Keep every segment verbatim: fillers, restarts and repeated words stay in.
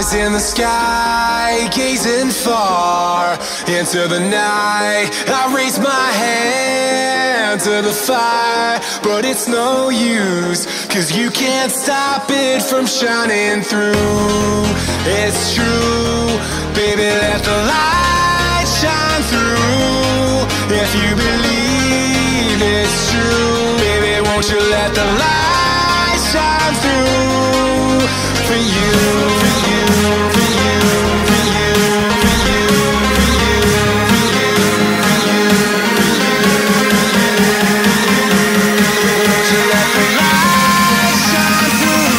Eyes in the sky, gazing far into the night. I raise my hand to the fire, but it's no use, 'cause you can't stop it from shining through. It's true, baby, let the light shine through. If you believe it's true, baby, won't you let the light shine through for you, for you, for you, for you, for you, for you, for you, for you, won't you let the light shine through?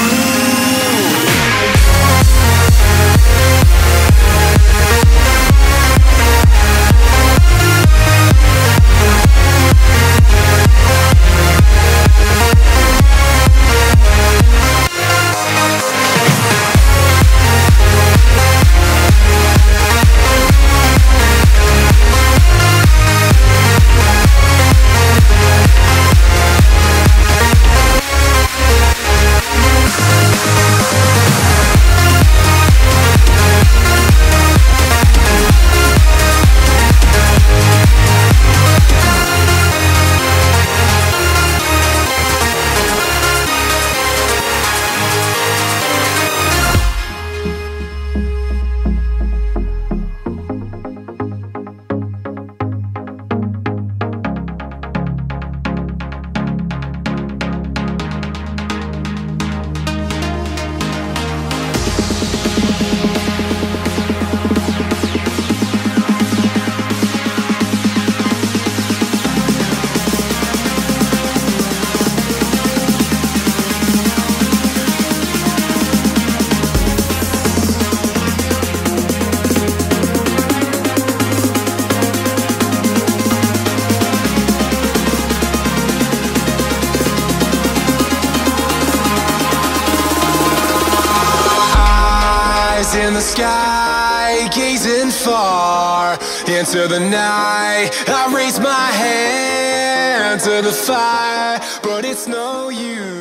In the sky, gazing far into the night. I raise my hand to the fire, but it's no use.